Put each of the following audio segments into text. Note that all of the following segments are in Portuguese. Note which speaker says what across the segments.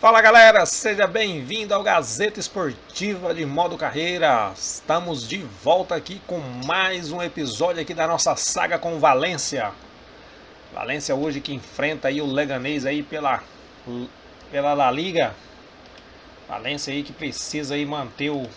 Speaker 1: Fala galera, seja bem-vindo ao Gazeta Esportiva de Modo Carreira. Estamos de volta aqui com mais um episódio aqui da nossa saga com Valência. Valência hoje que enfrenta aí o Leganés aí pela La Liga. Valência aí que precisa aí manter o...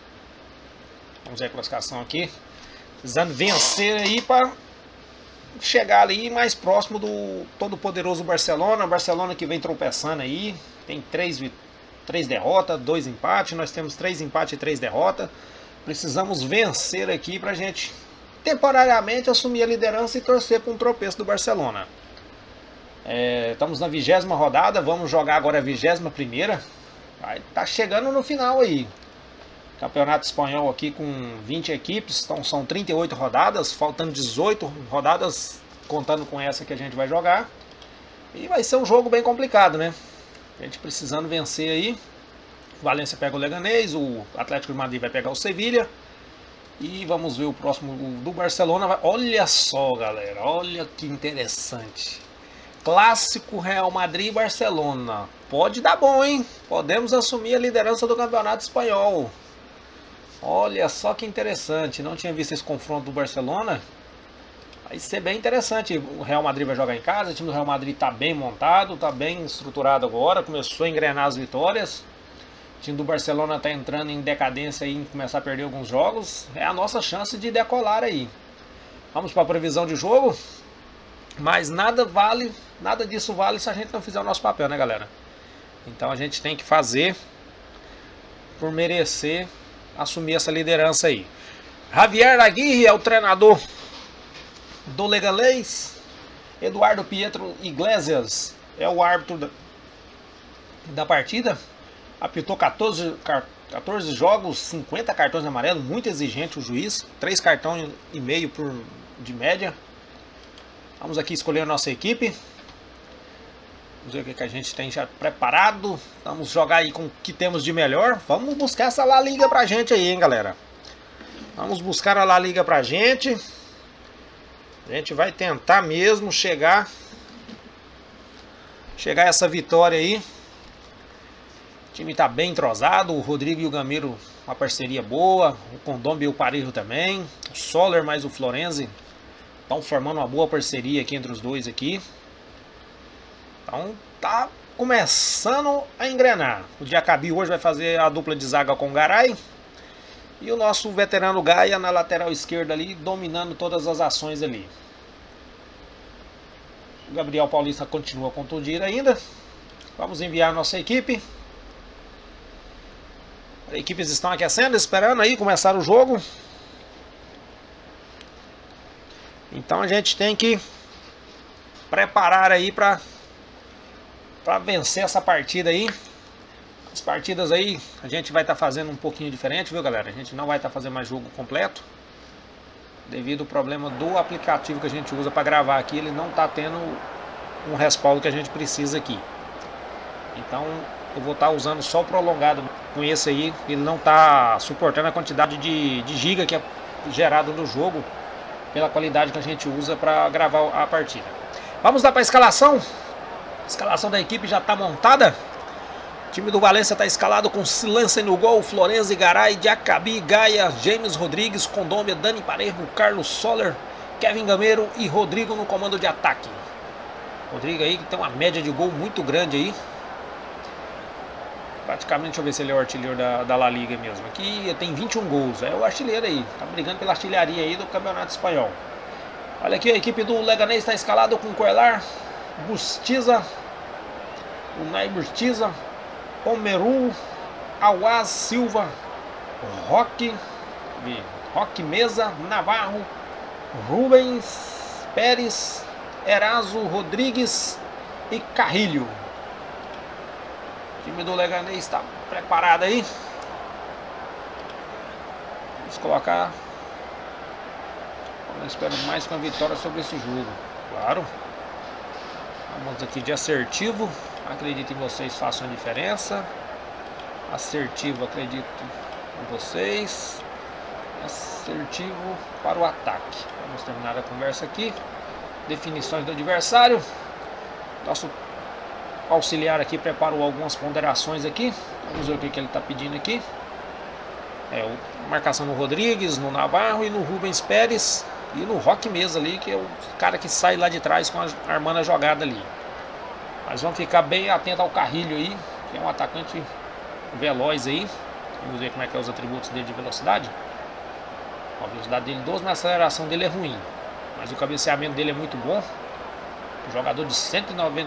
Speaker 1: Vamos ver a classificação aqui. Precisando vencer aí para chegar ali mais próximo do todo poderoso Barcelona. Barcelona que vem tropeçando aí. Tem 3 derrotas, 2 empates. Nós temos 3 empates e 3 derrotas. Precisamos vencer aqui pra gente temporariamente assumir a liderança e torcer para um tropeço do Barcelona. Estamos na 20ª rodada. Vamos jogar agora a 21ª. Tá chegando no final aí. Campeonato espanhol aqui com 20 equipes. Então são 38 rodadas. Faltando 18 rodadas, contando com essa que a gente vai jogar. E vai ser um jogo bem complicado, né? A gente precisando vencer aí. O Valência pega o Leganés, o Atlético de Madrid vai pegar o Sevilha. E vamos ver o próximo do Barcelona. Olha só, galera, olha que interessante. Clássico Real Madrid e Barcelona. Pode dar bom, hein? Podemos assumir a liderança do Campeonato Espanhol. Olha só que interessante. Não tinha visto esse confronto do Barcelona. Vai ser bem interessante. O Real Madrid vai jogar em casa. O time do Real Madrid está bem montado, está bem estruturado agora. Começou a engrenar as vitórias. O time do Barcelona está entrando em decadência e começar a perder alguns jogos. É a nossa chance de decolar aí. Vamos para a previsão de jogo. Mas nada disso vale se a gente não fizer o nosso papel, né, galera? Então a gente tem que fazer por merecer assumir essa liderança aí. Javier Aguirre é o treinador do Leganés. Eduardo Pietro Iglesias é o árbitro da partida. Apitou 14 jogos, 50 cartões amarelos, muito exigente o juiz, 3 cartões e meio de média. Vamos aqui escolher a nossa equipe. Vamos ver o que a gente tem já preparado. Vamos jogar aí com o que temos de melhor. Vamos buscar essa La Liga pra gente aí, hein, galera. Vamos buscar a La Liga pra gente. A gente vai tentar mesmo chegar a essa vitória aí. O time tá bem entrosado. O Rodrigo e o Gameiro, uma parceria boa. O Condombe e o Parejo também. O Soler mais o Florenzi estão formando uma boa parceria aqui entre os dois aqui. Então tá começando a engrenar. O Diacabi hoje vai fazer a dupla de zaga com o Garay. E o nosso veterano Gaia na lateral esquerda ali, dominando todas as ações ali. O Gabriel Paulista continua contundido ainda. Vamos enviar a nossa equipe. As equipes estão aquecendo, esperando aí começar o jogo. Então a gente tem que preparar aí para vencer essa partida aí. As partidas aí a gente vai estar fazendo um pouquinho diferente, viu, galera? A gente não vai estar fazendo mais jogo completo, devido ao problema do aplicativo que a gente usa para gravar aqui. Ele não está tendo um respaldo que a gente precisa aqui. Então eu vou estar usando só o prolongado com esse aí. Ele não está suportando a quantidade de giga que é gerado no jogo, pela qualidade que a gente usa para gravar a partida. Vamos lá para a escalação. A escalação da equipe já está montada. O time do Valência está escalado com Silêncio no gol, Florenzi, Garay, Diacabi, Gaia, James Rodrigues, Condombe, Dani Parejo, Carlos Soler, Kevin Gameiro e Rodrigo no comando de ataque. Rodrigo aí que tem uma média de gol muito grande aí. Praticamente, deixa eu ver se ele é o artilheiro da La Liga mesmo. Aqui tem 21 gols, é o artilheiro aí. Tá brigando pela artilharia aí do Campeonato Espanhol. Olha aqui, a equipe do Leganés está escalado com Coelar, Bustiza, Unai Bustiza, Omeru, Awaz Silva, Roque Mesa, Navarro, Rubens, Pérez, Eraso, Rodrigues e Carrilho. O time do Leganés está preparado aí. Vamos colocar. Eu espero mais que uma vitória sobre esse jogo. Claro. Vamos aqui de assertivo. Acredito em vocês, façam a diferença. Assertivo, acredito em vocês. Assertivo para o ataque. Vamos terminar a conversa aqui. Definições do adversário. Nosso auxiliar aqui preparou algumas ponderações aqui. Vamos ver o que ele está pedindo aqui. Marcação no Rodrigues, no Navarro e no Rubens Pérez. E no Roque Mesa ali, que é o cara que sai lá de trás armando a jogada ali. Mas vamos ficar bem atento ao Carrilho aí, que é um atacante veloz aí. Vamos ver como é que é os atributos dele de velocidade. A velocidade dele 12, mas a aceleração dele é ruim. Mas o cabeceamento dele é muito bom. Um jogador de 1,91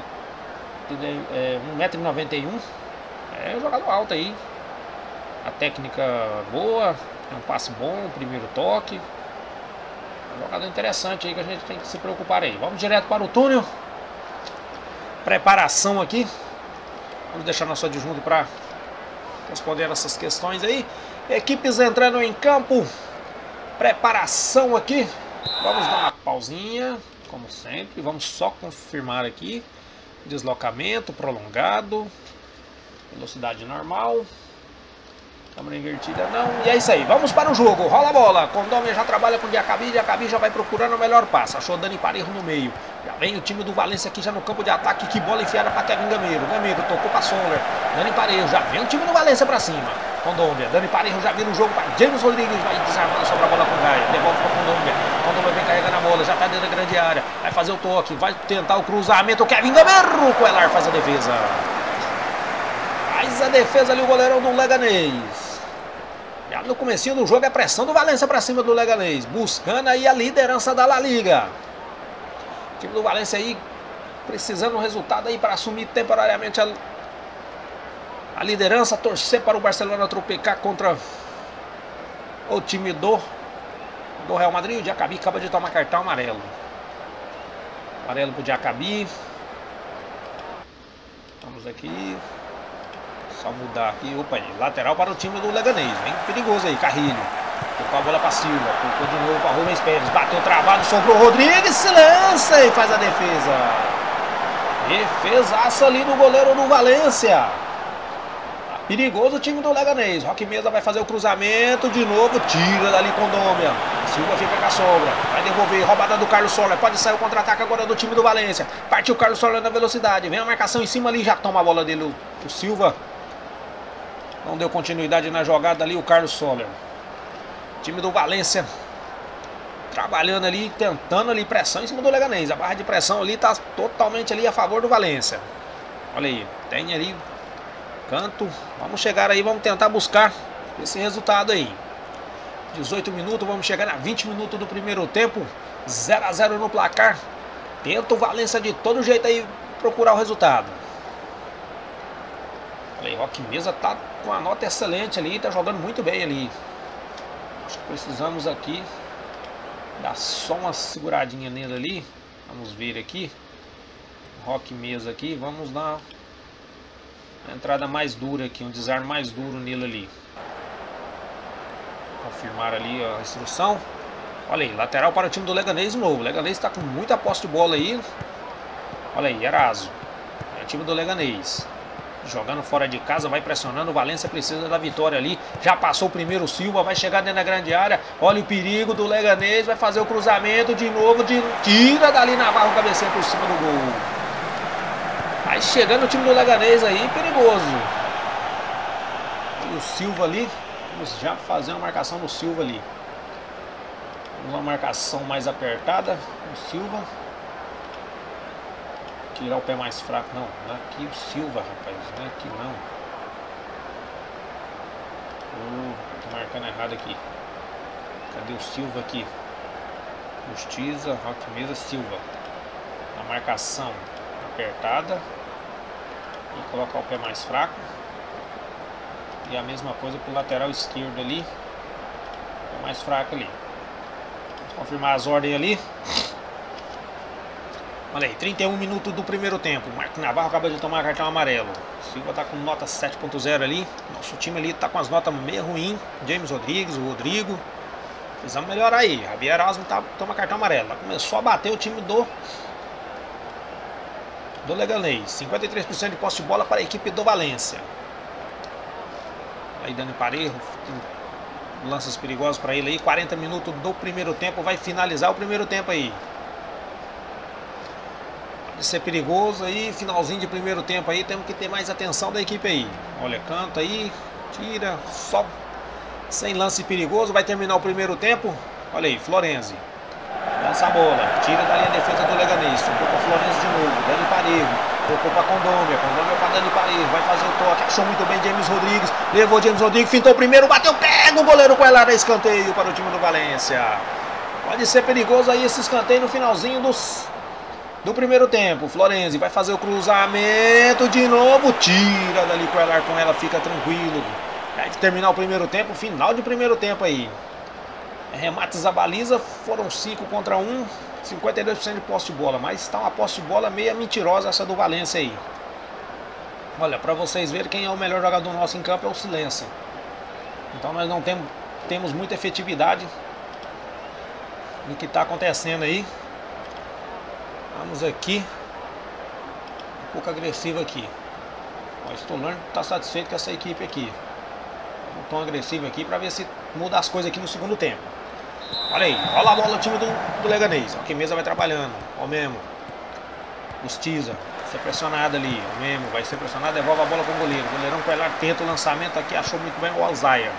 Speaker 1: m. É um jogador alto aí. A técnica boa, é um passe bom, primeiro toque. Um jogador interessante aí que a gente tem que se preocupar aí. Vamos direto para o túnel. Preparação aqui. Vamos deixar nosso adjunto para responder essas questões aí. Equipes entrando em campo. Preparação aqui. Vamos dar uma pausinha, como sempre. Vamos só confirmar aqui. Deslocamento prolongado. Velocidade normal. Câmera invertida não. E é isso aí. Vamos para o jogo. Rola a bola. Condômia já trabalha com o Diacabi. Diacabi já vai procurando o melhor passe. Achou Dani Parejo no meio. Já vem o time do Valência aqui já no campo de ataque. Que bola enfiada para Kevin Gameiro. Gameiro tocou para Soller. Dani Parejo. Já vem o time do Valência para cima. Condômia. Dani Parejo já vira o jogo para James Rodrigues. Vai desarmando sobre a bola com o Gaia. Devolve para Condômia. Condômia vem carregando a bola. Já está dentro da grande área. Vai fazer o toque. Vai tentar o cruzamento. Kevin Gameiro. Coelar faz a defesa. Faz a defesa ali o goleirão do Leganês. Já no comecinho do jogo é pressão do Valência para cima do Leganês, buscando aí a liderança da La Liga. O time do Valência aí precisando um resultado aí para assumir temporariamente a liderança, torcer para o Barcelona tropecar contra o time do Real Madrid. O Diacabi acaba de tomar cartão amarelo. Amarelo para o Diacabi. Vamos aqui. Só mudar aqui, opa, lateral para o time do Leganês, bem perigoso aí, Carrilho. Tocou a bola para Silva, tocou de novo para Rubens Pérez, bateu travado, sobrou o Rodrigues, se lança e faz a defesa. Defesaça ali do goleiro do Valência. Tá perigoso o time do Leganês. Roque Mesa vai fazer o cruzamento de novo, tira dali Condômia. Silva fica com a sobra, vai devolver, roubada do Carlos Soller, pode sair o contra-ataque agora do time do Valência. Partiu o Carlos Soller na velocidade, vem a marcação em cima ali, já toma a bola dele o Silva. Não deu continuidade na jogada ali o Carlos Soller. Time do Valência trabalhando ali, tentando ali pressão em cima do Leganês. A barra de pressão ali está totalmente ali a favor do Valência. Olha aí, tem ali canto. Vamos chegar aí, vamos tentar buscar esse resultado aí. 18 minutos, vamos chegar a 20 minutos do primeiro tempo. 0 a 0 no placar. Tenta o Valência de todo jeito aí procurar o resultado. Olha aí, Roque Mesa tá com uma nota excelente ali, tá jogando muito bem ali. Acho que precisamos aqui dar só uma seguradinha nele ali. Vamos ver aqui. Roque Mesa aqui, vamos dar uma entrada mais dura aqui, um desarme mais duro nele ali. Confirmar ali a instrução. Olha aí, lateral para o time do Leganês de novo. O Leganês está com muita posse de bola aí. Olha aí, Eraso. É o time do Leganês. Jogando fora de casa, vai pressionando. O Valência precisa da vitória ali. Já passou o primeiro Silva, vai chegar dentro da grande área. Olha o perigo do Leganês, vai fazer o cruzamento de novo. Tira dali Navarro, cabeceia por cima do gol. Aí chegando o time do Leganês aí, perigoso. E o Silva ali, vamos já fazer uma marcação no Silva ali. Uma marcação mais apertada. O Silva. Tirar o pé mais fraco, não é aqui o Silva, rapaz, não é aqui não. Tô marcando errado aqui. Cadê o Silva aqui? Justiça, Roque Mesa, Silva. A marcação apertada e colocar o pé mais fraco. E a mesma coisa pro lateral esquerdo ali, o mais fraco ali. Vamos confirmar as ordens ali. Olha aí, 31 minutos do primeiro tempo. Marco Navarro acaba de tomar cartão amarelo. Silva tá com nota 7.0 ali. Nosso time ali tá com as notas meio ruim. James Rodrigues, o Rodrigo. Precisamos melhorar aí. Javier Erasmo toma cartão amarelo. Começou a bater o time do Leganês. 53% de posse de bola para a equipe do Valência. Aí Dani Parejo. Lanças perigosas para ele aí. 40 minutos do primeiro tempo. Vai finalizar o primeiro tempo aí. Pode ser perigoso aí, finalzinho de primeiro tempo aí, temos que ter mais atenção da equipe aí. Olha, canta aí, tira, só sem lance perigoso, vai terminar o primeiro tempo. Olha aí, Florenzi. Lança a bola, tira dali a defesa do Leganês, tocou para Florenzi de novo, Dani Parejo, tocou para Condômia para Dani Parejo, vai fazer o toque, achou muito bem James Rodrigues, levou James Rodrigues, fintou o primeiro, bateu, pega o goleiro com ela, escanteio para o time do Valência. Pode ser perigoso aí esse escanteio no finalzinho do primeiro tempo. Florenzi vai fazer o cruzamento de novo, tira dali com ela, fica tranquilo. Vai terminar o primeiro tempo, final de primeiro tempo aí. Remates à baliza, foram 5 contra 1, 52% de posse de bola, mas está uma posse de bola meio mentirosa essa do Valência aí. Olha, para vocês verem quem é o melhor jogador nosso em campo é o Silêncio. Então nós não temos muita efetividade no que está acontecendo aí. Vamos aqui, um pouco agressivo aqui. O Stolano está satisfeito com essa equipe aqui. Um tom agressivo aqui para ver se muda as coisas aqui no segundo tempo. Olha aí, rola a bola o time do Leganês. Ó, que mesa vai trabalhando. Ó mesmo. Justiça. Vai ser pressionado ali. Ó mesmo. Vai ser pressionado. Devolve a bola com o goleiro. O goleirão com ela tenta o lançamento aqui. Achou muito bem o Alzaia.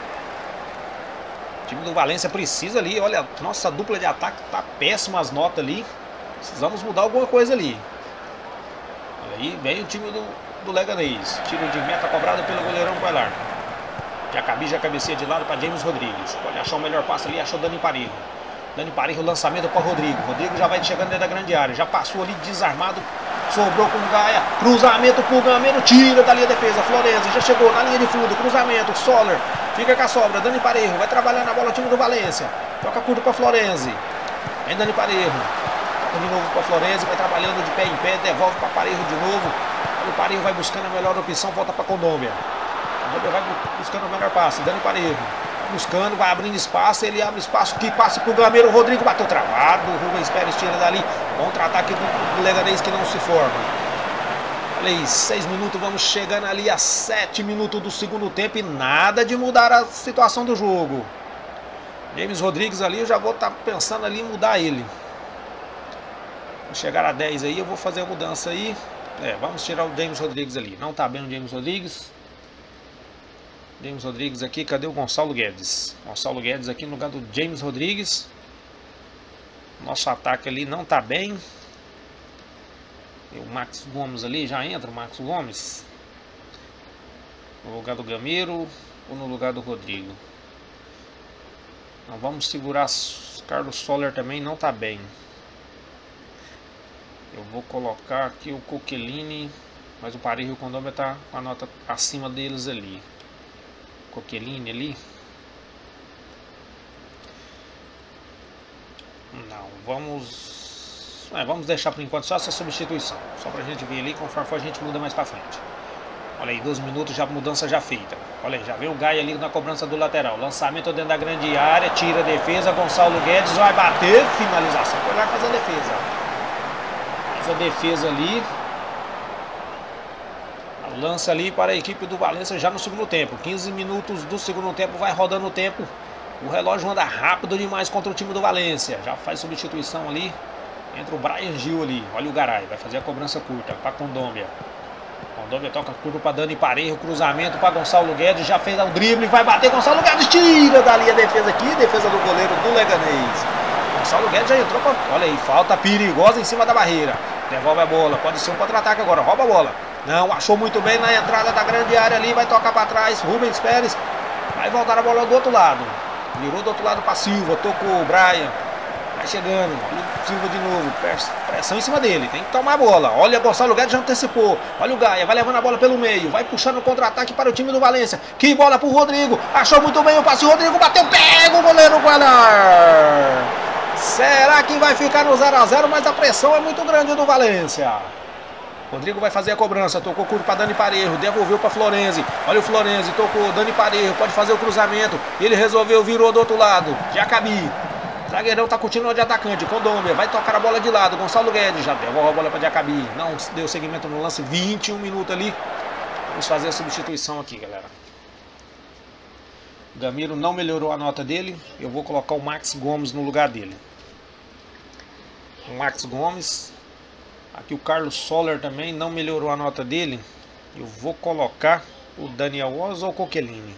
Speaker 1: O time do Valência precisa ali. Olha, nossa dupla de ataque tá péssima as notas ali. Precisamos mudar alguma coisa ali. Olha aí, vem o time do Leganês. Tiro de meta cobrado pelo goleirão Coelar. Jacabi já cabeceia de lado para James Rodrigues. Pode achar o melhor passe ali, achou Dani Parejo. Dani Parejo, lançamento para Rodrigo. Rodrigo já vai chegando dentro da grande área. Já passou ali desarmado. Sobrou com o Gaia. Cruzamento pro Gameiro. Tira dali a defesa. Florenzi já chegou na linha de fundo. Cruzamento. Soller. Fica com a sobra. Dani Parejo vai trabalhar na bola o time do Valência. Toca curto para Florenzi. Vem Dani Parejo. Toca de novo para Florenzi. Vai trabalhando de pé em pé. Devolve para Parejo de novo. O Parejo vai buscando a melhor opção. Volta para Condômia. Vai buscando o melhor passe, Dani Parejo buscando, vai abrindo espaço, ele abre espaço, que passe pro Gameiro, o Rodrigo bateu travado, o Rubens Pérez tira dali, contra-ataque do Leganês que não se forma. Olha aí, 6 minutos, vamos chegando ali a 7 minutos do segundo tempo e nada de mudar a situação do jogo. James Rodrigues ali, eu já vou estar pensando ali em mudar ele. Vou chegar a 10 aí, eu vou fazer a mudança aí. Vamos tirar o James Rodrigues ali, não tá bem o James Rodrigues. James Rodrigues aqui, cadê o Gonçalo Guedes? Gonçalo Guedes aqui no lugar do James Rodrigues. Nosso ataque ali não tá bem. E o Max Gomes ali, já entra o Max Gomes. No lugar do Gameiro ou no lugar do Rodrigo? Não, vamos segurar. Carlos Soller também não tá bem. Eu vou colocar aqui o Coquelini, mas o Parejo e o Condômia tá com a nota acima deles ali. Coquelini ali. Não, vamos deixar por enquanto só essa substituição, só pra gente ver ali, conforme for a gente muda mais pra frente. Olha aí, 12 minutos, já mudança já feita. Olha aí, já veio o Gaia ali na cobrança do lateral. Lançamento dentro da grande área, tira a defesa, Gonçalo Guedes vai bater, finalização. Foi lá fazer a defesa. Faz a defesa ali. Lança ali para a equipe do Valência já no segundo tempo. 15 minutos do segundo tempo, vai rodando o tempo. O relógio anda rápido demais contra o time do Valência. Já faz substituição ali. Entra o Brian Gil ali. Olha o Garay, vai fazer a cobrança curta para Condômia. Condômia toca curto para Dani Parejo. Cruzamento para Gonçalo Guedes. Já fez o drible, vai bater. Gonçalo Guedes tira dali a defesa aqui. Defesa do goleiro do Leganês. Gonçalo Guedes já entrou. Olha aí, falta perigosa em cima da barreira. Devolve a bola. Pode ser um contra-ataque agora. Rouba a bola. Não, achou muito bem na entrada da grande área ali, vai tocar para trás, Rubens Pérez, vai voltar a bola do outro lado, virou do outro lado para Silva, tocou o Brian, vai chegando, olha o Silva de novo, pressão em cima dele, tem que tomar a bola, olha, Gonçalo Guedes já antecipou, olha o Gaia, vai levando a bola pelo meio, vai puxando o contra-ataque para o time do Valência, que bola para o Rodrigo, achou muito bem o passe, o Rodrigo bateu, pega o goleiro Guanar. Será que vai ficar no 0 a 0, mas a pressão é muito grande do Valência. Rodrigo vai fazer a cobrança, tocou curto para Dani Parejo, devolveu para Florenzi. Olha o Florenzi, tocou, Dani Parejo, pode fazer o cruzamento. Ele resolveu, virou do outro lado. Jacabi. Zagueirão tá continuando de atacante. Condômia vai tocar a bola de lado. Gonçalo Guedes já devolve a bola para Jacabi. Não deu seguimento no lance, 21 minutos ali. Vamos fazer a substituição aqui, galera. O Gameiro não melhorou a nota dele. Eu vou colocar o Max Gomes no lugar dele. O Max Gomes. Aqui o Carlos Soler também não melhorou a nota dele. Eu vou colocar o Daniel Oz ou o Coquelin.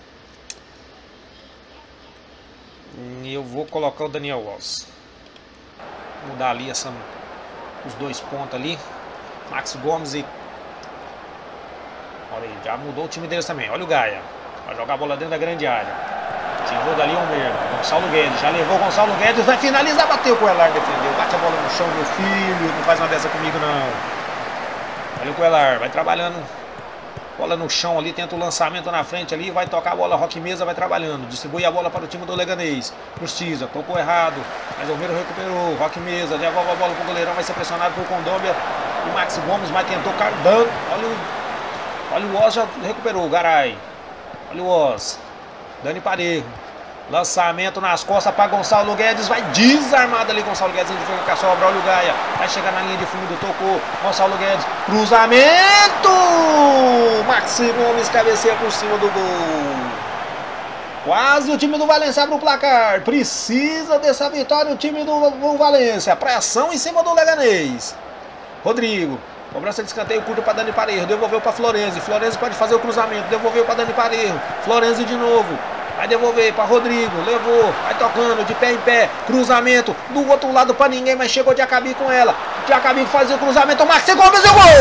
Speaker 1: Eu vou colocar o Daniel Oz. Mudar ali os 2 pontos ali. Max Gomes e... Olha aí, já mudou o time deles também. Olha o Gaia. Vai jogar a bola dentro da grande área. Tirou dali o mesmo. Gonçalo Guedes. Já levou o Gonçalo Guedes. Vai finalizar. Bateu com o Elar. Defendeu. Bate a bola no chão, meu filho. Não faz uma dessa comigo, não. Olha o Coelar. Vai trabalhando. Bola no chão ali. Tenta o lançamento na frente ali. Vai tocar a bola. Roque Mesa vai trabalhando. Distribui a bola para o time do Leganês. Justiça. Tocou errado. Mas o Romero recuperou. Roque Mesa. Devolve a bola para o goleirão. Vai ser pressionado por Condômbia. O Max Gomes. Mas tentou dando. Olha o Oz. Já recuperou. Garay. Olha o Oz. Dani Parejo. Lançamento nas costas para Gonçalo Guedes. Vai desarmado ali. Gonçalo Guedes indo com a sobra. Olha o Gaia. Vai chegar na linha de fundo. Tocou. Gonçalo Guedes. Cruzamento. Maxi Gomes cabeceia por cima do gol. Quase o time do Valência abre o placar. Precisa dessa vitória o time do Valência. Pressão em cima do Leganês. Rodrigo. Cobrança de escanteio curto para Dani Parejo. Devolveu para Florenzi. Florenzi pode fazer o cruzamento. Devolveu para Dani Parejo. Florenzi de novo. Vai devolver para Rodrigo. Levou. Vai tocando de pé em pé. Cruzamento. Do outro lado para ninguém. Mas chegou de Acabi com ela. De Acabi fazia o cruzamento. Maxi Gomes e o gol!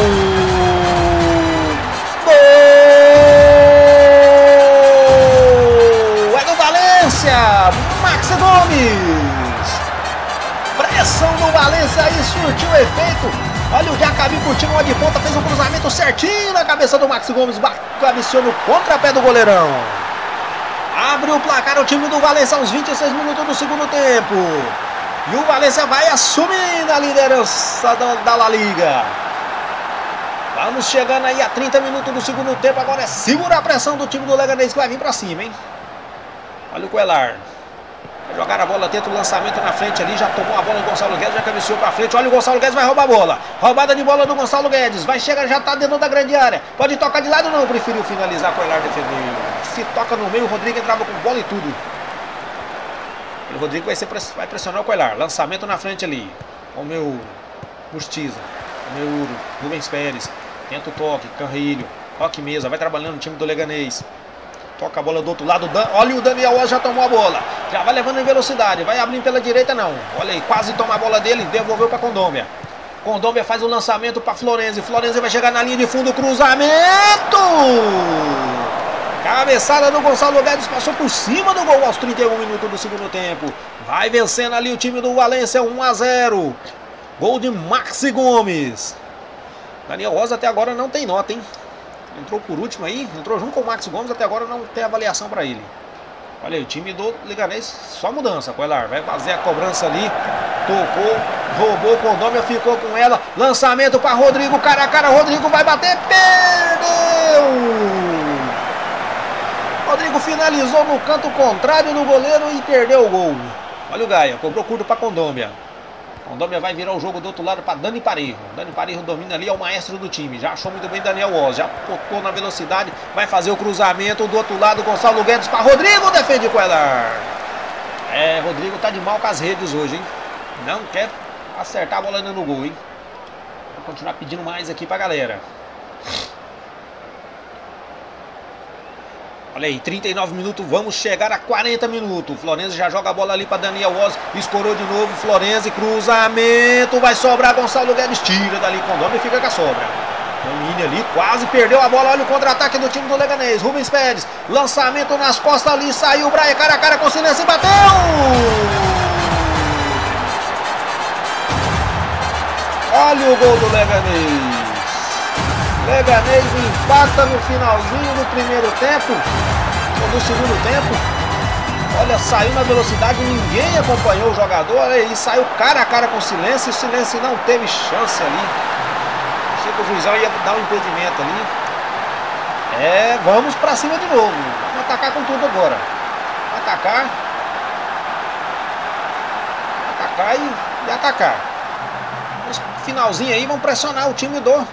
Speaker 1: Gol! É do Valência. Maxi Gomes. Pressão do Valência aí surtiu efeito. Olha o Jacabi curtindo uma de ponta, fez um cruzamento certinho na cabeça do Maxi Gomes, cabeceou no contrapé do goleirão. Abre o placar o time do Valência aos 26 minutos do segundo tempo. E o Valência vai assumindo a liderança da La Liga. Vamos chegando aí a 30 minutos do segundo tempo, agora é segurar a pressão do time do Leganês que vai vir pra cima, hein. Olha o Coelar. Vai jogar a bola, tenta o lançamento na frente ali, já tomou a bola do Gonçalo Guedes, já cabeceou pra frente. Olha o Gonçalo Guedes, vai roubar a bola. Roubada de bola do Gonçalo Guedes, vai chegar, já tá dentro da grande área. Pode tocar de lado não, preferiu finalizar com o Elar defendendo. Se toca no meio, o Rodrigo entrava com bola e tudo. O Rodrigo vai pressionar o Coelar. Lançamento na frente ali. O meu Justiça, o meu Rubens Pérez. Tenta o toque, Carrilho, Roque Mesa, vai trabalhando o time do Leganês. Toca a bola do outro lado. Olha o Daniel Oz, já tomou a bola. Já vai levando em velocidade. Vai abrindo pela direita, não. Olha aí, quase toma a bola dele. Devolveu para Condômbia. Condômbia faz o lançamento para Florenzi. Florenzi vai chegar na linha de fundo. Cruzamento. Cabeçada do Gonçalo Guedes. Passou por cima do gol aos 31 minutos do segundo tempo. Vai vencendo ali o time do Valência. 1-0. Gol de Maxi Gomes. Daniel Oz até agora não tem nota, hein? Entrou por último aí, entrou junto com o Maxi Gomes, até agora não tem avaliação para ele. Olha aí, o time do Leganês, só mudança. Coelar vai fazer a cobrança ali, tocou, roubou, Condômbia ficou com ela. Lançamento para Rodrigo, cara a cara, Rodrigo vai bater, perdeu! Rodrigo finalizou no canto contrário do goleiro e perdeu o gol. Olha o Gaia, cobrou curto para Condômbia. Condômbia vai virar o jogo do outro lado para Dani Parejo. Dani Parejo domina ali, é o maestro do time. Já achou muito bem Daniel Oz. Já tocou na velocidade. Vai fazer o cruzamento do outro lado. Gonçalo Guedes para Rodrigo. Defende com Elar. Rodrigo tá de mal com as redes hoje, hein? Não quer acertar a bola ainda no gol, hein? Vou continuar pedindo mais aqui pra galera. Olha aí, 39 minutos, vamos chegar a 40 minutos. Florenzi já joga a bola ali para Daniel Oz. Escorou de novo, Florenzi, cruzamento. Vai sobrar, Gonçalo Guedes tira dali, Condômbia e fica com a sobra. Domine ali, quase perdeu a bola. Olha o contra-ataque do time do Leganês. Rubens Pérez, lançamento nas costas ali. Saiu o Braia, cara a cara com Silêncio e bateu! Olha o gol do Leganês. Leganês empata no finalzinho do primeiro tempo, ou do segundo tempo. Olha, saiu na velocidade, ninguém acompanhou o jogador e saiu cara a cara com o Silêncio. O Silêncio não teve chance ali. Achei que o juizão ia dar um impedimento ali. Vamos pra cima de novo. Vamos atacar com tudo agora. Atacar e atacar. No finalzinho aí, vamos pressionar o time do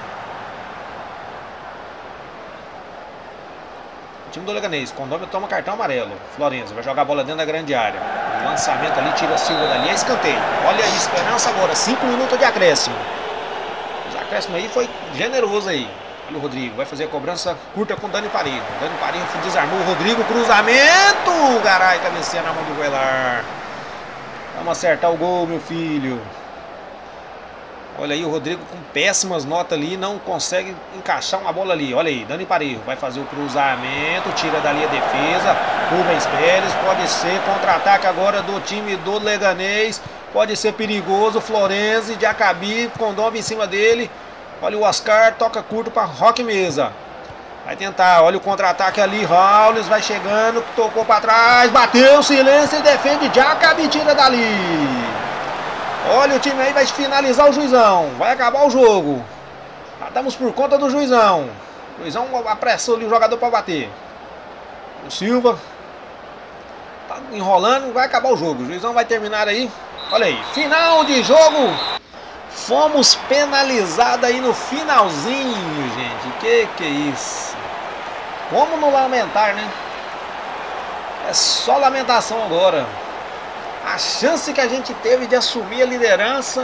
Speaker 1: Leganês. Condômbia toma cartão amarelo. Florenzi vai jogar a bola dentro da grande área. O lançamento ali, tira a Silva dali, é escanteio. Olha aí, esperança agora, 5 minutos de acréscimo. acréscimo aí foi generoso aí. Olha o Rodrigo, vai fazer a cobrança curta com o Dani Parejo. Dani Parejo desarmou o Rodrigo, cruzamento! Garay, cabeceia na mão do Goilar. Vamos acertar o gol, meu filho. Olha aí o Rodrigo com péssimas notas ali, não consegue encaixar uma bola ali. Olha aí, Dani Parejo vai fazer o cruzamento, tira dali a defesa. Rubens Pérez, pode ser contra-ataque agora do time do Leganês. Pode ser perigoso, Florenzi, Diacabi, Condove em cima dele. Olha o Oscar, toca curto para Roque Mesa. Vai tentar, olha o contra-ataque ali, Raules vai chegando, tocou para trás, bateu, silêncio e defende, Diacabi tira dali. Olha o time aí, vai finalizar o Juizão. Vai acabar o jogo. Estamos por conta do Juizão. O Juizão apressou ali o jogador para bater. O Silva tá enrolando, vai acabar o jogo. O Juizão vai terminar aí. Olha aí, final de jogo. Fomos penalizados aí no finalzinho, gente. Que é isso? Como não lamentar, né? É só lamentação agora. A chance que a gente teve de assumir a liderança.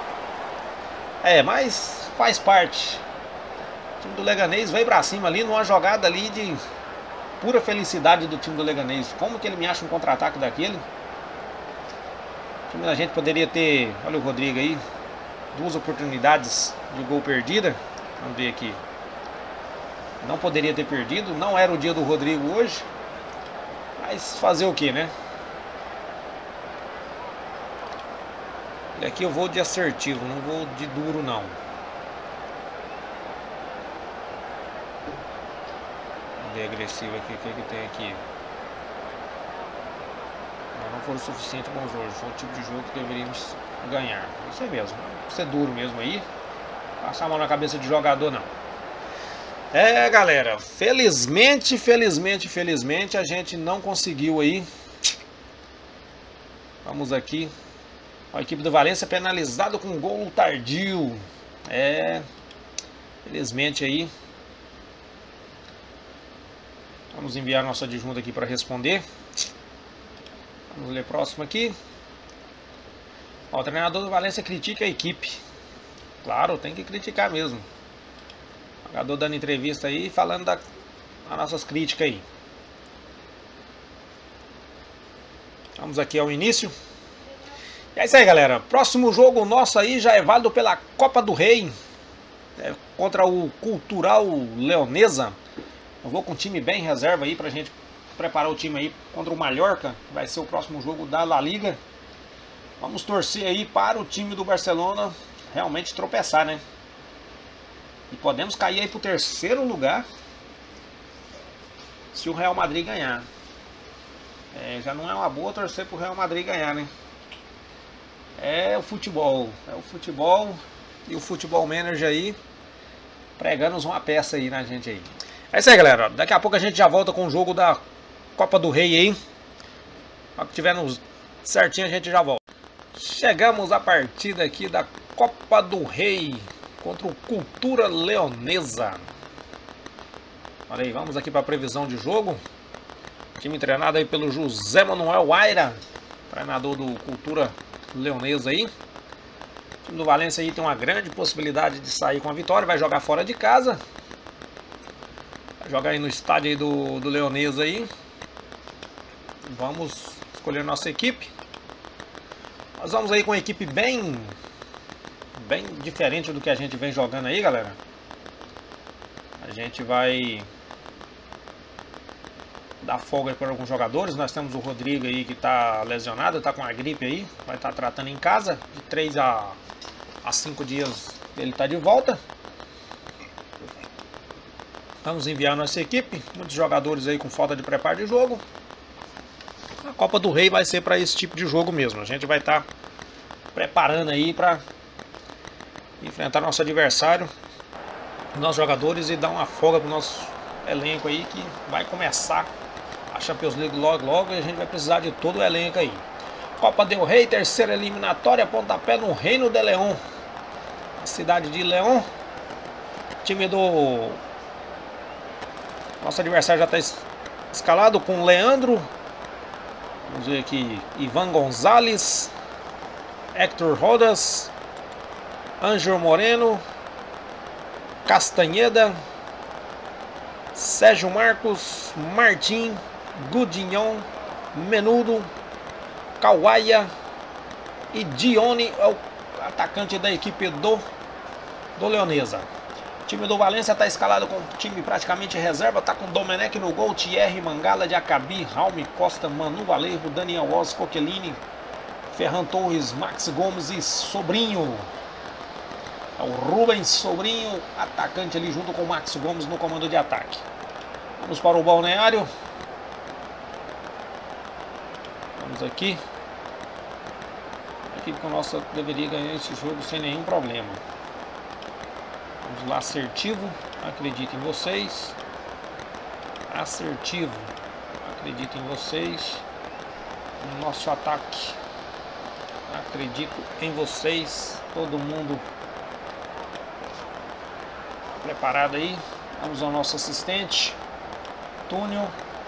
Speaker 1: Mas faz parte. O time do Leganês veio pra cima ali numa jogada ali de pura felicidade do time do Leganês. Como que ele me acha um contra-ataque daquele? O time da gente poderia ter, olha o Rodrigo aí, 2 oportunidades de gol perdida. Vamos ver aqui. Não poderia ter perdido, não era o dia do Rodrigo hoje. Mas fazer o que, né? Aqui eu vou de assertivo, não vou de duro não. Vamos ver agressivo aqui, o que tem aqui? Não foi o suficiente bons hoje, foi o tipo de jogo que deveríamos ganhar. Isso aí mesmo, não ser duro mesmo aí. Passar a mão na cabeça de jogador não. Galera, felizmente a gente não conseguiu aí. Vamos aqui. A equipe do Valência penalizado com gol tardio. Felizmente aí. Vamos enviar nosso adjunto aqui para responder. Vamos ler próximo aqui. O treinador do Valência critica a equipe. Claro, tem que criticar mesmo. O jogador dando entrevista aí, falando das nossas críticas aí. Vamos aqui ao início. E é isso aí, galera. Próximo jogo nosso aí já é válido pela Copa do Rei. Contra o Cultural Leonesa. Eu vou com um time bem reserva aí pra gente preparar o time aí contra o Mallorca. Vai ser o próximo jogo da La Liga. Vamos torcer aí para o time do Barcelona realmente tropeçar, né? E podemos cair aí pro 3º lugar se o Real Madrid ganhar. Já não é uma boa torcer pro Real Madrid ganhar, né? É o futebol e o Futebol Manager aí pregando-nos uma peça aí na gente aí. É isso aí, galera. Daqui a pouco a gente já volta com o jogo da Copa do Rei aí. Quando tiver certinho a gente já volta. Chegamos à partida aqui da Copa do Rei contra o Cultura Leonesa. Olha aí, vamos aqui para a previsão de jogo. Time treinado aí pelo José Manuel Aira, treinador do Cultura Leonesa aí. O time do Valência aí tem uma grande possibilidade de sair com a vitória. Vai jogar fora de casa. Vai jogar aí no estádio aí do Leonesa aí. Vamos escolher nossa equipe. Nós vamos aí com uma equipe bem diferente do que a gente vem jogando aí, galera. A gente vai dar folga para alguns jogadores. Nós temos o Rodrigo aí que está lesionado, está com a gripe aí. Vai estar tratando em casa. De 3 a 5 dias ele está de volta. Vamos enviar nossa equipe. Muitos jogadores aí com falta de preparo de jogo. A Copa do Rei vai ser para esse tipo de jogo mesmo. A gente vai estar preparando aí para enfrentar nosso adversário, nossos jogadores, e dar uma folga para o nosso elenco aí, que vai começar a Champions League logo e a gente vai precisar de todo o elenco aí. Copa del Rei, 3ª eliminatória, pontapé no Reino de León, na cidade de León. Time do nosso adversário já está escalado com Leandro. Vamos ver aqui: Ivan Gonzalez, Héctor Rodas, Ângelo Moreno, Castanheda, Sérgio Marcos, Martim, Gudignon, Menudo, Kauaia e Dione é o atacante da equipe do Leonesa. O time do Valência está escalado com o time praticamente reserva, está com Domenech no gol, Thierry, Mangala, Diacabi, Raume Costa, Manu Valerro, Daniel Oz, Coquelini, Ferran Torres, Max Gomes e Sobrinho. É o Rubens Sobrinho, atacante ali junto com o Max Gomes no comando de ataque. Vamos para o balneário. Vamos aqui. A equipe nossa deveria ganhar esse jogo sem nenhum problema. Vamos lá, assertivo. Acredito em vocês. Assertivo. Acredito em vocês. No nosso ataque. Acredito em vocês. Todo mundo preparado aí. Vamos ao nosso assistente Túnel.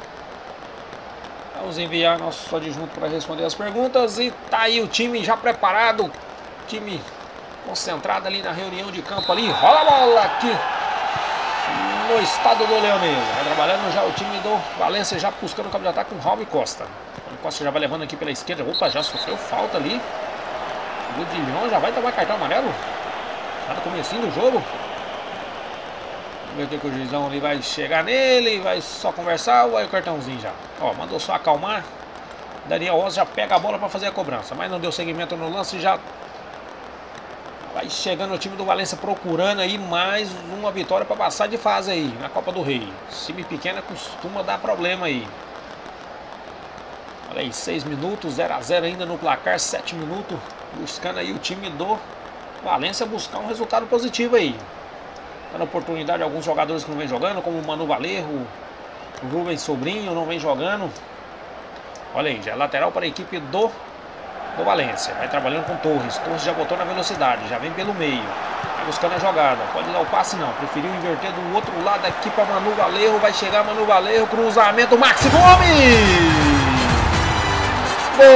Speaker 1: Vamos enviar nosso adjunto para responder as perguntas. E tá aí o time já preparado. Time concentrado ali na reunião de campo ali. Rola a bola aqui no estado do Leonesa. Vai trabalhando já o time do Valência, já buscando o cabo de ataque com Raume Costa. O Costa já vai levando aqui pela esquerda. Opa, já sofreu falta ali. O Gudignon já vai tomar cartão amarelo. Tá no comecinho do jogo. Vamos ver que o juizão ali vai chegar nele. Vai só conversar ou vai o cartãozinho já. Ó, mandou só acalmar. Daniel Oz já pega a bola para fazer a cobrança. Mas não deu seguimento no lance. Já vai chegando o time do Valência procurando aí mais uma vitória para passar de fase aí na Copa do Rei. Time pequeno costuma dar problema aí. Olha aí, 6 minutos, 0 a 0 ainda no placar, 7 minutos. Buscando aí o time do Valência buscar um resultado positivo aí. Dando oportunidade a alguns jogadores que não vem jogando, como o Manu Valerro, o Rubens Sobrinho não vem jogando. Olha aí, já é lateral para a equipe do Valência. Vai trabalhando com Torres. Torres já botou na velocidade, já vem pelo meio. Vai buscando a jogada. Pode dar o passe não. Preferiu inverter do outro lado aqui para Manu Valerro. Vai chegar Manu Valerro. Cruzamento. Max Gomes! Gol!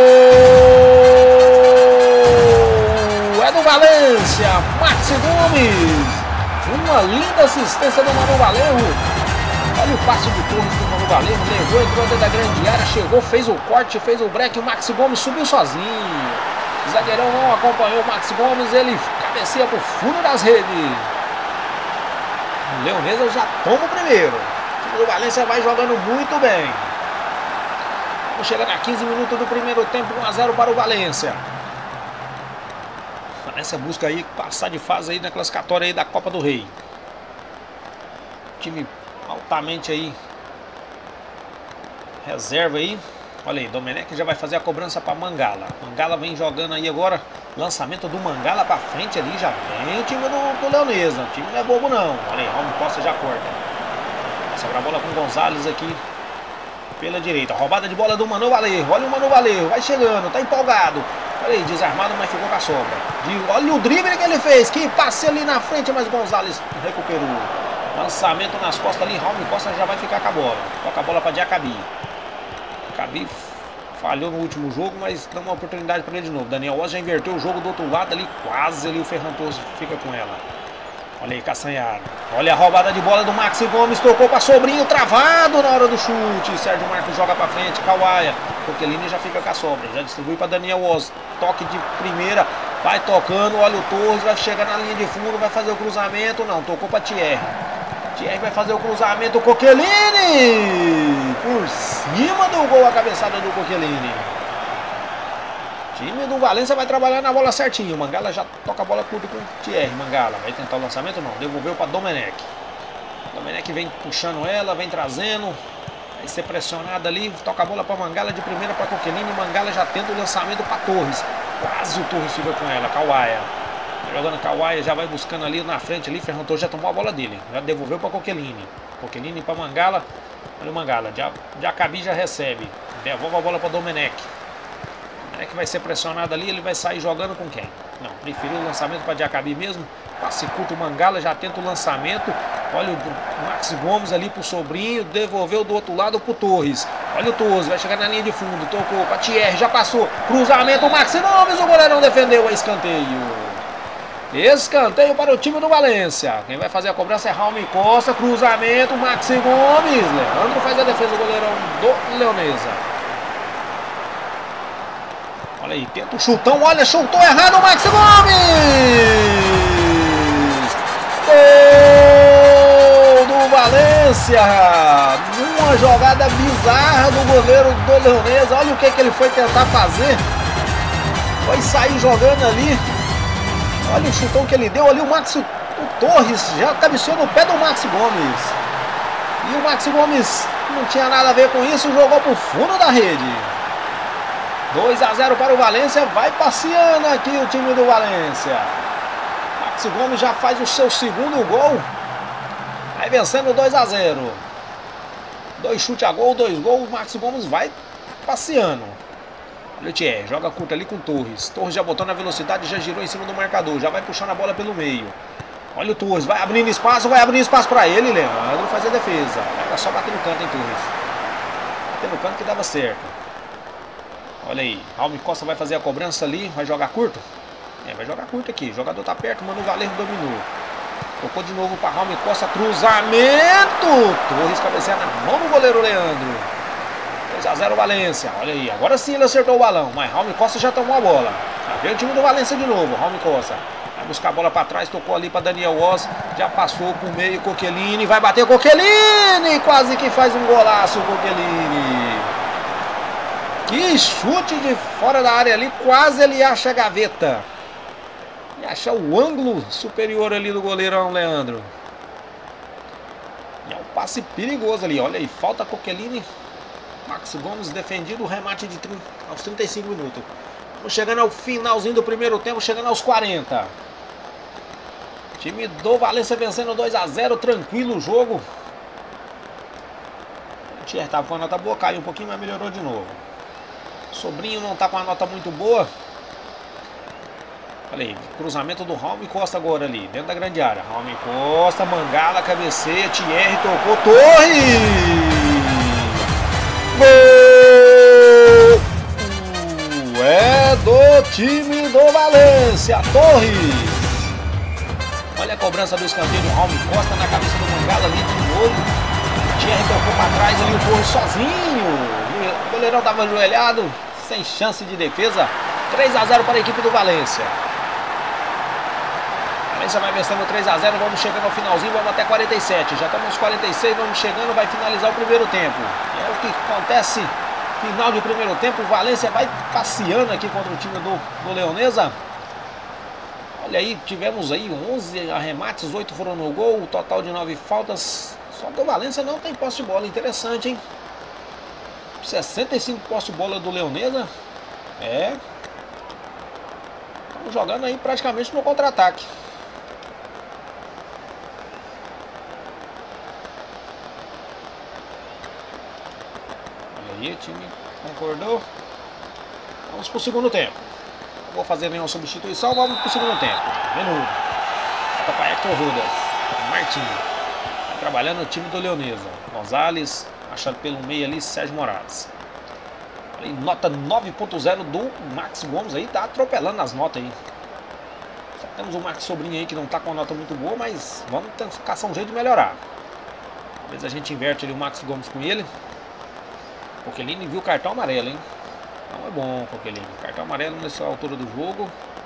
Speaker 1: É do Valência. Max Gomes! Uma linda assistência do Manu Valerro. Olha o passe do Torres do Manu Valerro. Levou, entrou dentro da grande área. Chegou, fez o corte, fez o break. O Max Gomes subiu sozinho. O zagueirão não acompanhou o Max Gomes. Ele cabeceia pro fundo das redes. O Leonesa já toma o primeiro. O time do Valência vai jogando muito bem. Estamos chegando a 15 minutos do primeiro tempo. 1 a 0 para o Valência. O Valência busca aí passar de fase aí na classificatória aí da Copa do Rei. Time altamente aí reserva aí. Olha aí, Domenech já vai fazer a cobrança para Mangala. Mangala vem jogando aí agora. Lançamento do Mangala para frente ali. Já vem o time do Leonesa. O time não é bobo não. Olha aí, Raume Costa já corta. Sobra a bola com o Gonzalez aqui pela direita. Roubada de bola do Manu Valerro. Olha o Manu Valerro, vai chegando, tá empolgado. Olha aí, desarmado, mas ficou com a sobra. Olha o drible que ele fez. Que passe ali na frente, mas Gonzalez recuperou. Lançamento nas costas ali, Raume Costa já vai ficar com a bola. Toca a bola para Diacabi. Diacabi falhou no último jogo, mas dá uma oportunidade para ele de novo. Daniel Oz já inverteu o jogo do outro lado ali, quase ali o Ferran Torres fica com ela. Olha aí, Castanhada. Olha a roubada de bola do Max Gomes, tocou para Sobrinho, travado na hora do chute. Sérgio Marcos joga para frente, Kauaia. Coquelini já fica com a sobra, já distribui para Daniel Oz. Toque de primeira, vai tocando, olha o Torres, vai chegar na linha de fundo, vai fazer o cruzamento. Não, tocou para Thierry. Thierry vai fazer o cruzamento, o Coquelini! Por cima do gol, a cabeçada do Coquelini. O time do Valência vai trabalhar na bola certinho. Mangala já toca a bola curta com o Thierry. Mangala vai tentar o lançamento, não. Devolveu para Domenech. Domenech vem puxando ela, vem trazendo. Vai ser pressionada ali. Toca a bola para Mangala de primeira para Coquelini. Mangala já tenta o lançamento para Torres. Quase o Torres fica com ela. Kauaia. Jogando Kauaia, já vai buscando ali na frente ali. Ferran Torres já tomou a bola dele. Já devolveu para Coquelini. Coquelini para Mangala. Olha o Mangala. Diacabi já recebe. Devolve a bola para Domenech. Domenech vai ser pressionado ali. Ele vai sair jogando com quem? Não, preferiu o lançamento para Diacabi mesmo. Passe curto, o Mangala já tenta o lançamento. Olha o Max Gomes ali pro Sobrinho. Devolveu do outro lado pro Torres. Olha o Torres, vai chegar na linha de fundo. Tocou para Thierry, já passou. Cruzamento, o Max Gomes. O goleirão defendeu a escanteio. Escanteio para o time do Valência. Quem vai fazer a cobrança é Raul Costa. Cruzamento, Maxi Gomes. Leandro faz a defesa, o goleirão do Leonesa. Olha aí, tenta o chutão. Olha, chutou errado o Maxi Gomes. Gol do Valência. Uma jogada bizarra do goleiro do Leonesa. Olha o que ele foi tentar fazer. Foi sair jogando ali. Olha o chutão que ele deu ali, o Torres já cabeceou no pé do Maxi Gomes. E o Maxi Gomes não tinha nada a ver com isso, jogou pro fundo da rede. 2 a 0 para o Valência, vai passeando aqui o time do Valência. Maxi Gomes já faz o seu segundo gol. Vai vencendo 2 a 0. 2 chutes a gol, 2 gols, o Maxi Gomes vai passeando. Olha o Thierry, joga curto ali com o Torres. Torres já botou na velocidade, já girou em cima do marcador. Já vai puxando a bola pelo meio. Olha o Torres, vai abrindo espaço para ele, Leandro faz a defesa. Era só bater no canto, hein, Torres. Bater no canto que dava certo. Olha aí, Raul Costa vai fazer a cobrança ali, vai jogar curto? É, vai jogar curto aqui. O jogador tá perto, mano, o Valerro dominou. Tocou de novo para Raul Costa, cruzamento. Torres cabeceia na mão do goleiro Leandro. 2 a 0 Valência, olha aí, agora sim ele acertou o balão, mas Raul Costa já tomou a bola. Já veio o time do Valência de novo, Raul Costa vai buscar a bola para trás, tocou ali para Daniel Oz, já passou por meio, Coquelini, vai bater Coquelini, quase que faz um golaço o Coquelini. Que chute de fora da área ali, quase ele acha a gaveta. E acha o ângulo superior ali do goleirão Leandro. E é um passe perigoso ali, olha aí, falta Coquelini. Maxi Gomes defendido, o remate de 30, aos 35 minutos. Estamos chegando ao finalzinho do primeiro tempo, chegando aos 40. Time do Valência vencendo 2 a 0, tranquilo o jogo. O Thierry estava com a nota boa, caiu um pouquinho, mas melhorou de novo. Sobrinho não está com a nota muito boa. Olha aí, cruzamento do Raul Costa agora ali, dentro da grande área. Raul Costa, Mangala, cabeceia, Thierry tocou, Torres! Gol! É do time do Valência, Torres. Olha a cobrança do escanteio do Raul Costa na cabeça do Mangala ali de novo. Thierry tocou para trás ali, o Torres sozinho. O goleirão estava ajoelhado, sem chance de defesa. 3 a 0 para a equipe do Valência. Valência vai vencendo 3 a 0, vamos chegando ao finalzinho, vamos até 47. Já estamos nos 46, vamos chegando, vai finalizar o primeiro tempo. E é o que acontece, final de primeiro tempo, o Valência vai passeando aqui contra o time do Leonesa. Olha aí, tivemos aí 11 arremates, 8 foram no gol, o total de 9 faltas. Só que o Valência não tem posse de bola, interessante, hein? 65 posse de bola do Leonesa. É. Estamos jogando aí praticamente no contra-ataque. Aí o time concordou. Vamos para o segundo tempo. Não vou fazer nenhuma substituição, vamos para o segundo tempo. Menudo. Toca para Hector Rudas. Martim. Tá trabalhando o time do Leonesa. Gonzalez, achado pelo meio ali, Sérgio Moraes. Aí, nota 9.0 do Max Gomes aí, tá atropelando as notas aí. Só temos o Max Sobrinho aí que não tá com uma nota muito boa, mas vamos caçar um jeito de melhorar. Talvez a gente inverte ali o Max Gomes com ele. Coquelini viu o cartão amarelo, hein? Não é bom, Coquelini. Cartão amarelo nessa altura do jogo.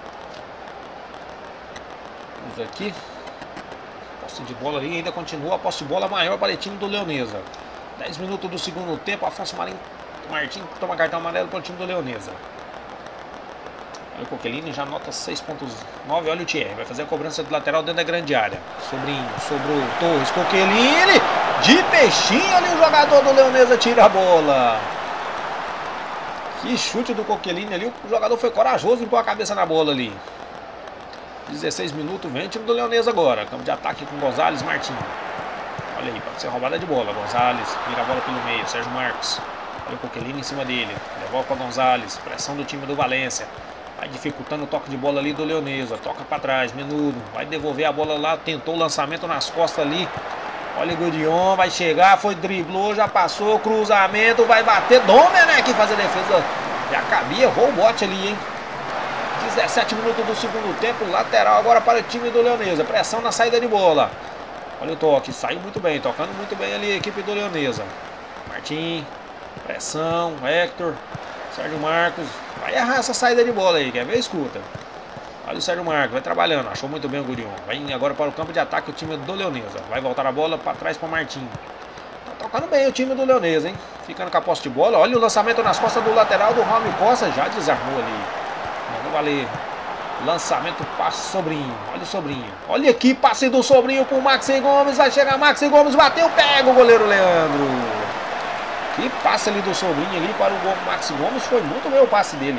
Speaker 1: Vamos aqui. Posse de bola ali, ainda continua a posse de bola maior para o time do Leonesa. 10 minutos do segundo tempo, Afonso Martim toma cartão amarelo para o time do Leonesa. Olha o Coquelini, já nota 6.9. Olha o Thierry, vai fazer a cobrança de lateral dentro da grande área. Sobrinho, sobrou, Torres, Coquelini. De peixinho ali o jogador do Leonesa tira a bola. Que chute do Coquelini ali. O jogador foi corajoso e pôs a cabeça na bola ali. 16 minutos, vem o time do Leonesa agora. Campo de ataque com Gonzalez, Martim. Olha aí, pode ser roubada de bola. Gonzalez, vira a bola pelo meio, Sérgio Marcos. Olha o Coquelini em cima dele. Devolve para Gonzalez. Pressão do time do Valência. Vai dificultando o toque de bola ali do Leonesa. Toca para trás, Menudo. Vai devolver a bola lá. Tentou o lançamento nas costas ali. Olha o Gudion, vai chegar, foi, driblou, já passou, cruzamento, vai bater, Domenech fazer a defesa, já cabia, errou o bote ali, hein, 17 minutos do segundo tempo. Lateral agora para o time do Leonesa. Pressão na saída de bola. Olha o toque. Saiu muito bem. Tocando muito bem ali a equipe do Leonesa. Martim. Pressão. Hector. Sérgio Marcos. Vai errar essa saída de bola aí. Quer ver? Escuta. Olha o Sérgio Marcos. Vai trabalhando. Achou muito bem o Gurion. Vai agora para o campo de ataque o time do Leonesa. Vai voltar a bola para trás para o Martim. Tá tocando bem o time do Leonesa, hein? Ficando com a posse de bola. Olha o lançamento nas costas do lateral do Raul Costa. Já desarmou ali. Mandou valer. Lançamento, passe Sobrinho. Olha o Sobrinho. Olha aqui, passe do Sobrinho pro Maxi Gomes. Vai chegar Maxi Gomes. Bateu, pega o goleiro Leandro. Que passe ali do Sobrinho ali para o Maxi Gomes. Foi muito bem o passe dele.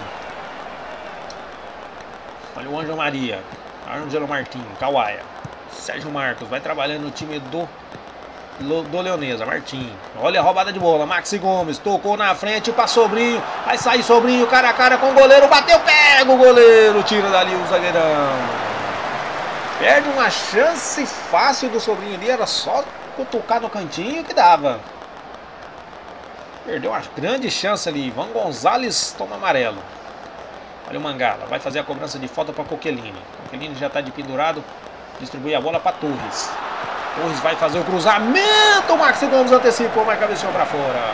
Speaker 1: Olha o Ângelo Maria. Ângelo Martim. Kawaya. Sérgio Marcos. Vai trabalhando no time do Leonesa. Martim. Olha a roubada de bola. Maxi Gomes tocou na frente para Sobrinho. Vai sair Sobrinho cara a cara com o goleiro. Bateu, pega o goleiro. Tira dali o zagueirão. Perde uma chance fácil do Sobrinho ali. Era só cutucar no cantinho que dava. Perdeu uma grande chance ali. Ivan Gonzalez toma amarelo. Olha o Mangala. Vai fazer a cobrança de falta para Coquelini. Coquelini já está de pendurado. Distribui a bola para Torres. Torres vai fazer o cruzamento. O Maxi Gomes antecipou, mas cabeceou para fora.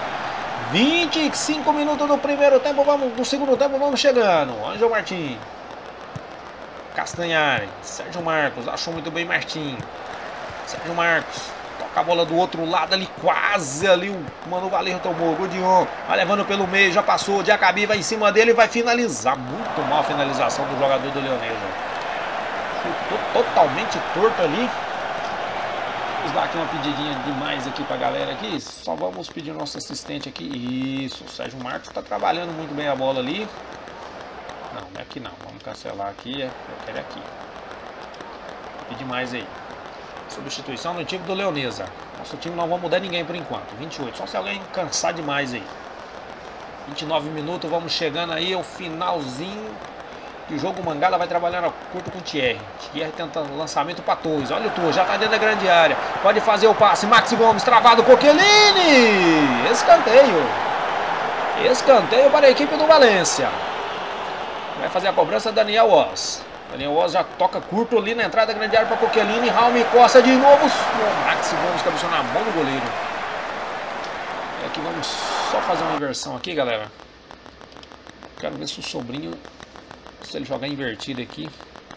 Speaker 1: 25 minutos do primeiro tempo. No segundo tempo vamos chegando. Ângelo Martim. Castanhari. Sérgio Marcos. Achou muito bem Martim. Sérgio Marcos. Toca a bola do outro lado ali. Quase ali. O Mano Valerro tomou. O Godion. Vai levando pelo meio. Já passou. O Diacabi vai em cima dele e vai finalizar. Muito mal a finalização do jogador do Leonesa. Ficou totalmente torto ali. Vamos dar aqui uma pedidinha demais aqui pra galera aqui. Só vamos pedir o nosso assistente aqui. Isso, o Sérgio Marcos tá trabalhando muito bem a bola ali. Não, não é aqui não. Vamos cancelar aqui. Eu quero aqui. Vou pedir mais aí. Substituição no time do Leonesa. Nosso time não vai mudar ninguém por enquanto. 28. Só se alguém cansar demais aí. 29 minutos. Vamos chegando aí ao finalzinho. Que o jogo Mangala vai trabalhando curto com o Thierry. Thierry tentando lançamento para Torres. Olha o Torres, já está dentro da grande área. Pode fazer o passe. Maxi Gomes travado. Coquelini. Escanteio. Escanteio para a equipe do Valência. Vai fazer a cobrança Daniel Oz. Daniel Oz já toca curto ali na entrada da grande área para Coquelini. Raul Costa de novo. O Maxi Gomes cabeçou na mão do goleiro. E aqui vamos só fazer uma inversão aqui, galera. Quero ver se o Sobrinho... Se ele jogar invertido aqui,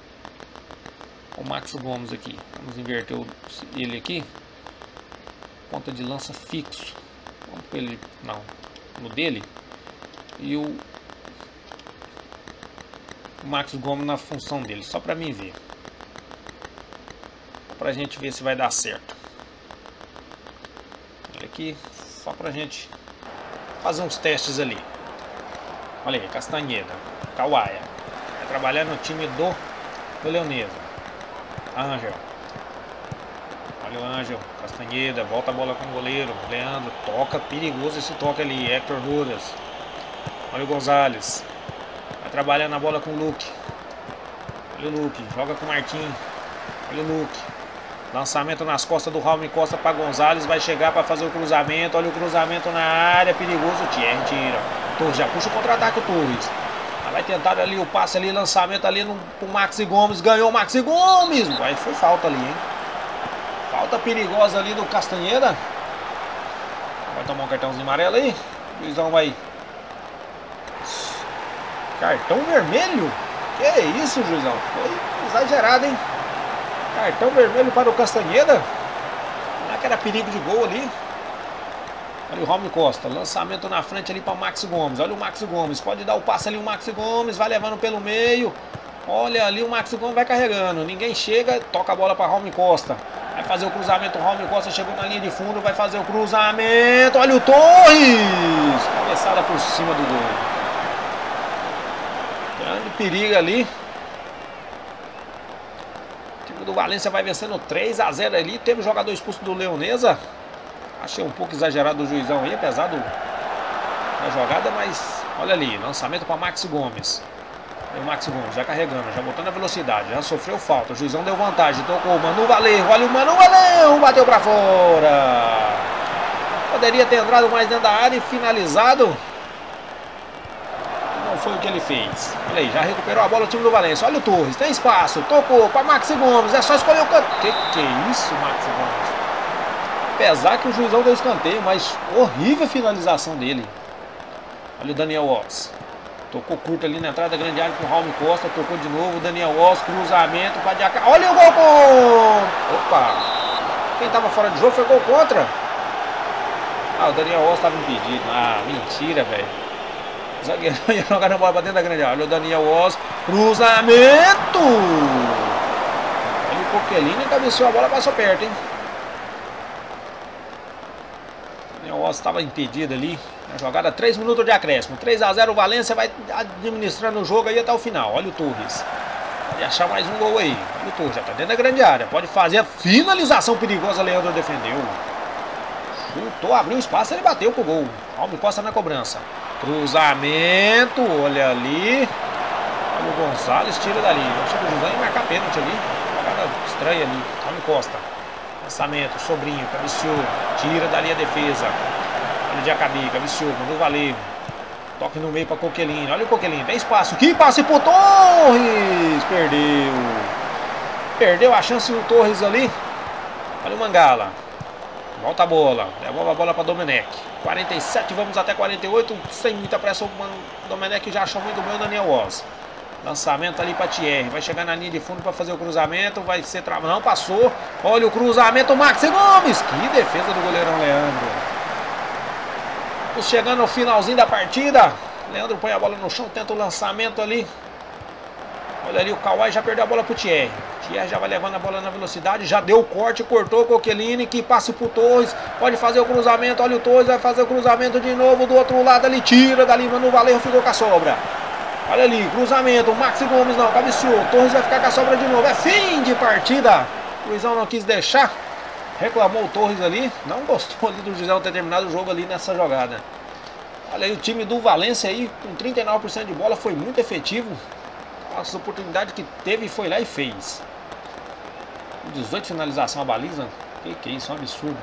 Speaker 1: o Max Gomes aqui, vamos inverter ele aqui, ponta de lança fixo, vamos para ele, não, no dele, e o Max Gomes na função dele, só para mim ver, para a gente ver se vai dar certo. Ele aqui, só para a gente fazer uns testes ali. Olha aí, Castanheda, Kawaya. Trabalhando no time do Leonesa. Ângelo. Olha o Ângelo. Castanheda. Volta a bola com o goleiro. Leandro. Toca. Perigoso esse toque ali. Hector Rudas. Olha o Gonzalez. Vai trabalhando a bola com o Luke. Olha o Luke. Joga com o Martim. Olha o Luke. Lançamento nas costas do Raul Costa para Gonzalez. Vai chegar para fazer o cruzamento. Olha o cruzamento na área. Perigoso. O Thierry tira. Torres já puxa o contra-ataque o Torres. Vai tentar ali o passe ali, lançamento ali pro Maxi Gomes, ganhou o Maxi Gomes, aí foi falta ali, hein? Falta perigosa ali do Castanheira. Vai tomar um cartãozinho amarelo aí, o juizão vai... Cartão vermelho? Que isso, juizão? Foi exagerado, hein? Cartão vermelho para o Castanheira. Será que era perigo de gol ali? Olha o Raul Costa, lançamento na frente ali para o Maxi Gomes. Olha o Maxi Gomes, pode dar o passe ali o Maxi Gomes, vai levando pelo meio. Olha ali o Maxi Gomes vai carregando, ninguém chega, toca a bola para Raul Costa. Vai fazer o cruzamento, o Raul Costa chegou na linha de fundo, vai fazer o cruzamento. Olha o Torres, cabeçada por cima do gol. Grande perigo ali. O time do Valência vai vencendo 3-0 ali, teve jogador expulso do Leonesa. Achei um pouco exagerado o juizão aí, apesar da jogada, mas olha ali, lançamento para Maxi Gomes. E o Maxi Gomes já carregando, já botando a velocidade, já sofreu falta. O juizão deu vantagem, tocou o Manu Valerro. Olha o Manu Valerro, bateu para fora. Poderia ter entrado mais dentro da área e finalizado. Não não foi o que ele fez. Olha aí, já recuperou a bola o time do Valência. Olha o Torres, tem espaço, tocou para Maxi Gomes. É só escolher o canto. Que é isso, Maxi Gomes? Apesar que o juizão deu escanteio, mas horrível a finalização dele. Olha o Daniel Alves. Tocou curto ali na entrada da grande área com o Raul Costa. Tocou de novo o Daniel Alves. Cruzamento para Diaca. Olha o gol contra. Opa! Quem estava fora de jogo foi gol contra. Ah, o Daniel Alves estava impedido. Ah, mentira, velho. O zagueiro ia jogar na bola para dentro da grande área. Olha o Daniel Alves. Cruzamento! Olha o Coquelin e cabeceou a bola, passou perto, hein? O Daniel Alves estava impedido ali. A jogada 3 minutos de acréscimo. 3 a 0, o Valência vai administrando o jogo aí até o final. Olha o Torres. Pode achar mais um gol aí. Olha o Torres, já está dentro da grande área. Pode fazer a finalização perigosa. Leandro defendeu. Chutou, abriu espaço, ele bateu pro gol. Raul Costa na cobrança. Cruzamento, olha ali. Olha o Gonzalez, tira dali. Acho que o José ia marcar pênalti ali. Jogada estranha ali. Raul Costa. Lançamento, Sobrinho, cabeceou. Tira dali a defesa. Olha o Diacabi, cabeceou, mandou valer. Toque no meio para Coquelin. Olha o Coquelin, tem espaço. Que passe pro Torres. Perdeu. Perdeu a chance do Torres ali. Olha o Mangala. Volta a bola. Devolve a bola para Domenech. 47, vamos até 48. Sem muita pressa, o Domenech já achou muito bem o Daniel Alves. Lançamento ali para Thierry. Vai chegar na linha de fundo para fazer o cruzamento. Vai ser travado. Não passou. Olha o cruzamento. Maxi Gomes. Que defesa do goleirão Leandro. Estamos chegando ao finalzinho da partida. Leandro põe a bola no chão. Tenta o lançamento ali. Olha ali, o Kawhi já perdeu a bola pro Thierry. Thierry já vai levando a bola na velocidade. Já deu o corte, cortou o Coquelin. Que passe pro Torres. Pode fazer o cruzamento. Olha o Torres, vai fazer o cruzamento de novo. Do outro lado ali, tira dali. Mano, o Valerro ficou com a sobra. Olha ali, cruzamento. O Maxi Gomes não, cabeceou. Torres vai ficar com a sobra de novo. É fim de partida. O Luizão não quis deixar. Reclamou o Torres ali. Não gostou ali do Gisel ter terminado o jogo ali nessa jogada. Olha aí, o time do Valência aí, com 39% de bola, foi muito efetivo. As oportunidades que teve, foi lá e fez. 18 finalização a baliza. Que é isso, é um absurdo.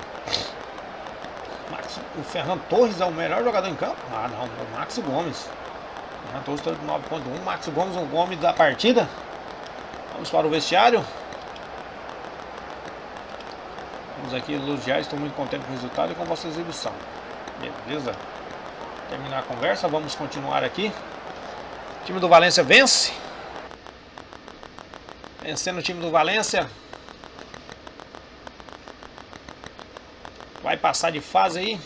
Speaker 1: O Ferran Torres é o melhor jogador em campo? Ah não, o Maxi Gomes. O Ferran Torres está de 9.1. Maxi Gomes, o Gomes da partida. Vamos para o vestiário. Vamos aqui elogiar, estou muito contente com o resultado e com a vossa exibição. Beleza? Terminar a conversa, vamos continuar aqui. O time do Valência vence. Vencendo o time do Valência. Vai passar de fase aí.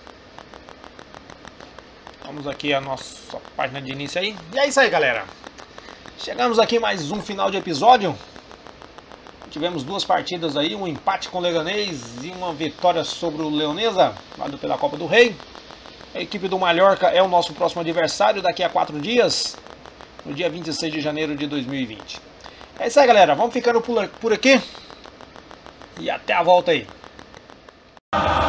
Speaker 1: Vamos aqui a nossa página de início aí. E é isso aí, galera. Chegamos aqui mais um final de episódio. Tivemos 2 partidas aí. Um empate com o Leganés e uma vitória sobre o Leonesa, lado pela Copa do Rei. A equipe do Mallorca é o nosso próximo adversário daqui a 4 dias. No dia 26 de janeiro de 2020. É isso aí, galera. Vamos ficando por aqui. E até a volta aí.